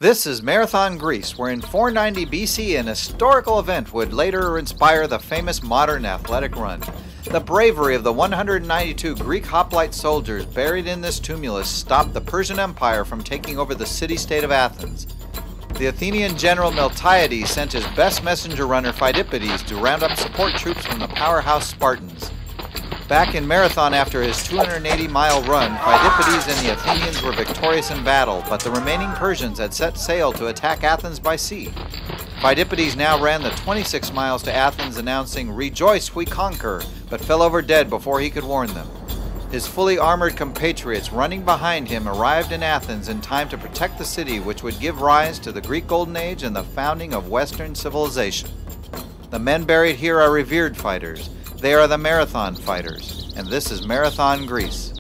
This is Marathon Greece, where in 490 BC an historical event would later inspire the famous modern athletic run. The bravery of the 192 Greek hoplite soldiers buried in this tumulus stopped the Persian Empire from taking over the city-state of Athens. The Athenian general Miltiades sent his best messenger runner Phidippides to round up support troops from the powerhouse Spartans. Back in Marathon after his 280-mile run, Phidippides and the Athenians were victorious in battle, but the remaining Persians had set sail to attack Athens by sea. Phidippides now ran the 26 miles to Athens announcing, "Rejoice, we conquer," but fell over dead before he could warn them. His fully armored compatriots running behind him arrived in Athens in time to protect the city, which would give rise to the Greek Golden Age and the founding of Western civilization. The men buried here are revered fighters. They are the Marathon fighters, and this is Marathon Greece.